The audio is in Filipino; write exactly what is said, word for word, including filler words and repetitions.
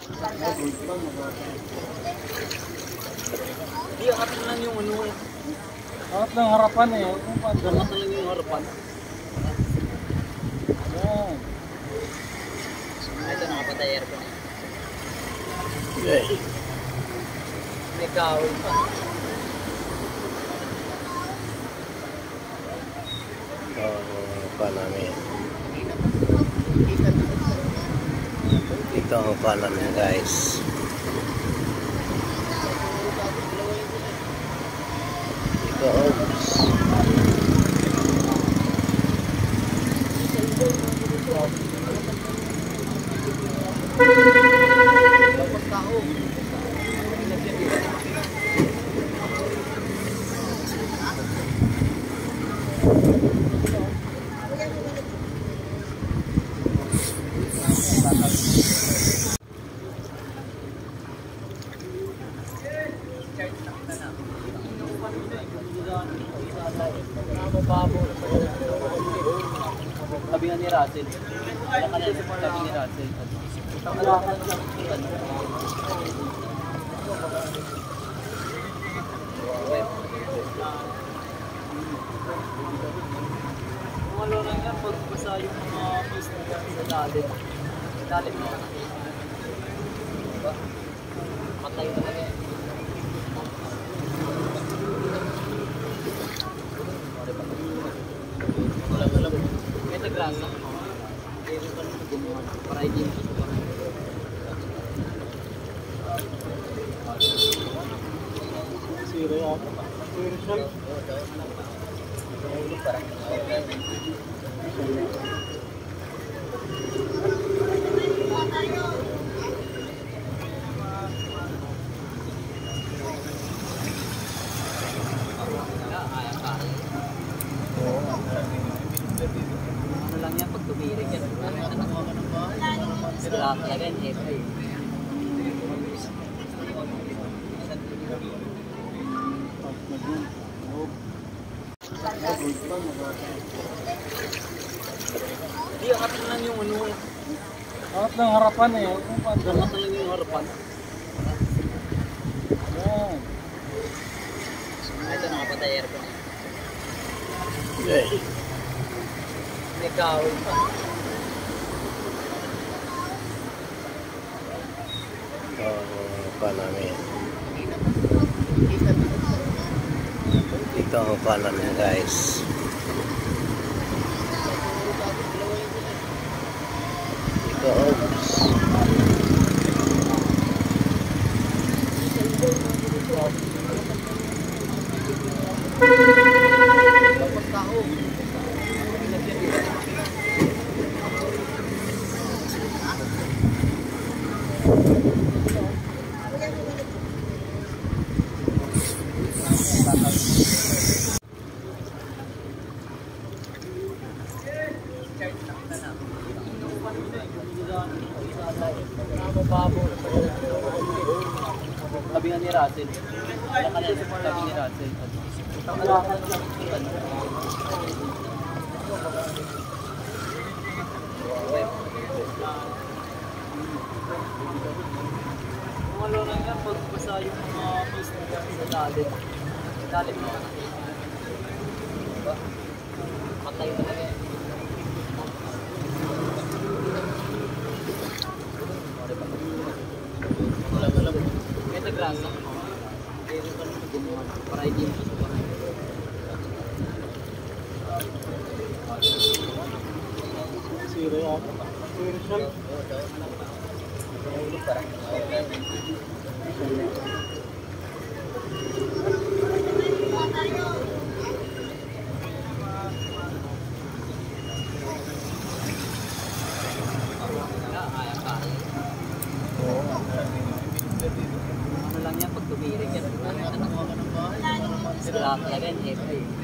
Hindi, angat na lang yung ano eh. Angat lang harapan eh. Angat na lang yung harapan. Yan. Ito nakapatay aircon. Okay. May kahoy pa. Ito pa namin. Ito ang pa namin guys. Ito oops. Dapat tao. Sabi nga ni Russell. Wala ka na sabi ni Russell. Wala ka na Kumalo lang yan pag basa yung mga post na sa lalim. Lalim mo. Diba? Matay talaga yan. Alam-alam. May tagrasa. Para hindi mo ito. Sira yan. Sira siya. Parang ano lang yan pag tumirik yan. Sila talaga yan eh. Hindi, angat na lang yung ano eh. Angat lang harapan eh. Angat na lang yung harapan. Yan. Ito nakapatay aircon. Okay. May kahoy pa. Ito pa namin. Ito ang pa namin guys. Ito oops. Dapat tao. Sabi nga ni Russell. Wala ka na sabi ni Russell. Wala ka na Kumalo lang yan pag basa yung mga post na sa lalim. Lalim mo. Diba? Matay talaga yan. Alam-alam. May tagrasa. Para hindi mo ito. Sira yan. Sira siya. Parang ano lang yan pag tumirik yan. Sila talaga yan eh.